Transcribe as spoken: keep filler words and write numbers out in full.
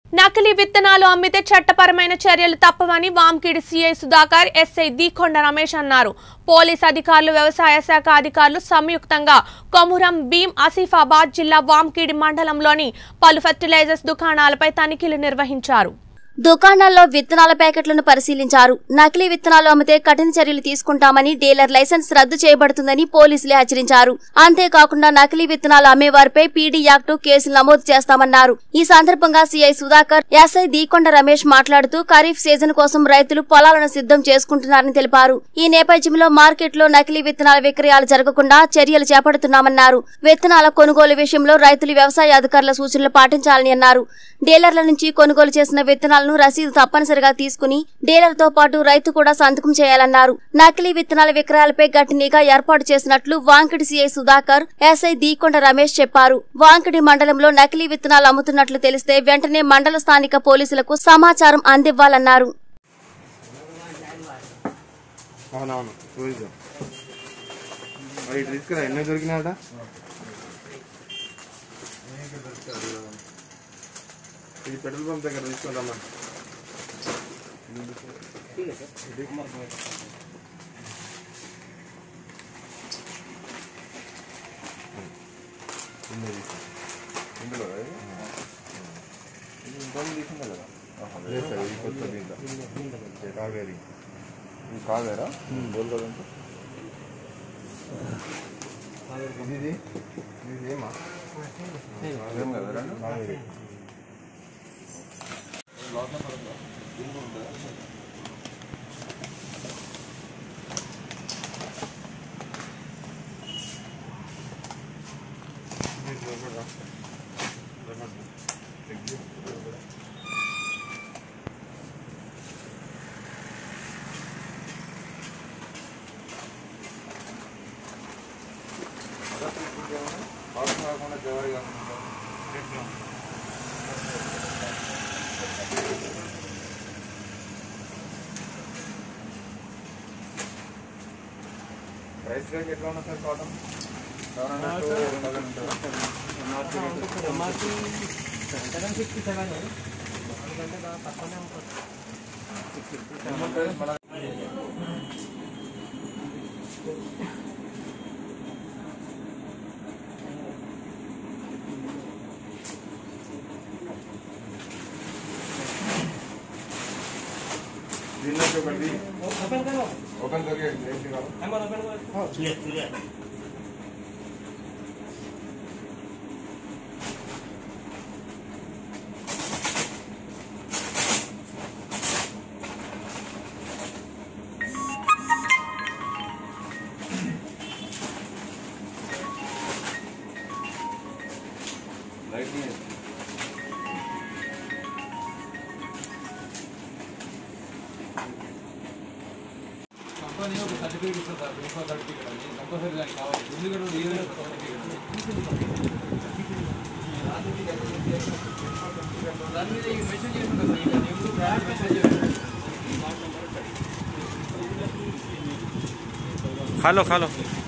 నకిలీ విత్తనాలు అమ్మితే చట్టపరమైన చర్యలు తప్పవని వాంకిడి సీఐ సుధాకర్, ఎస్ఐ దీకొండ రమేష్ అన్నారు. పోలీస్ అధికారులు, వ్యవసాయ శాఖ అధికారులు సంయుక్తంగా కొమురం భీం ఆసిఫాబాద్ జిల్లా వాంకిడి మండలంలోని పలు ఫెర్టిలైజర్స్ దుకాణాలపై తనిఖీలు నిర్వహించారు. దుకాణాల్లో విత్తనాల ప్యాకెట్లను పరిశీలించారు. నకిలీ విత్తనాలు అమ్మితే కఠిన చర్యలు తీసుకుంటామని, డీలర్ లైసెన్స్ రద్దు చేయబడుతుందని పోలీసులు హెచ్చరించారు. అంతేకాకుండా నకిలీ విత్తనాలు అమ్మేవారిపై పీడీ యాక్టు కేసులు నమోదు చేస్తామన్నారు. ఈ సందర్భంగా సీఐ సుధాకర్, ఎస్ఐ దీకొండ రమేష్ మాట్లాడుతూ ఖరీఫ్ సీజన్ కోసం రైతులు పొలాలను సిద్ధం చేసుకుంటున్నారని తెలిపారు. ఈ నేపథ్యంలో మార్కెట్లో నకిలీ విత్తనాల విక్రయాలు జరగకుండా చర్యలు చేపడుతున్నామన్నారు. విత్తనాల కొనుగోలు విషయంలో రైతులు వ్యవసాయ అధికారుల సూచనలు పాటించాలని అన్నారు. డీలర్ల నుంచి కొనుగోలు చేసిన విత్తనాలను రసీదు తప్పనిసరిగా తీసుకుని డీలర్ తో పాటు రైతు కూడా సంతకం చేయాలన్నారు. నకిలీ విత్తనాల విక్రయాలపై గట్టి నిఘా ఏర్పాటు చేసినట్లు వాంకిడి సీఐ సుధాకర్, ఎస్ఐ దీకొండ రమేష్ చెప్పారు. వాంకిడి మండలంలో నకిలీ విత్తనాలు అమ్ముతున్నట్లు తెలిస్తే వెంటనే మండల స్థానిక పోలీసులకు సమాచారం అందివ్వాలన్నారు. ఇది పెట్రోల్ పంప్ దగ్గర తీసుకుంటామా? ఇందులో ఇంకొక తీసుకుందా కదా? లేదు సార్, ఇది కొత్త దీంట్లో కావేరి. ఇది కావేరా బోల్ కదంటే ఇది ఇది ఏమా ఏం కదా కావేరి. ప్రైస్ రేట్ ఎట్లా ఉన్నా సార్? కాటన్ సిక్స్టీ సెవెన్ తక్కువనే ఉంటుంది. ओपन करिए लाइट नहीं है। सर्टिफिकेट इस्तार प्रिंसिपल सर्टिफिकेट అది కంపల్సరీ దానికి కావాలి. ఎందుకంటే లీగల్ సర్టిఫికేట్ దాని మీద ఈ మెసేజ్ చేస్తున్నారు. ఎప్పుడు బ్యాడ్ మెసేజ్ హలో హలో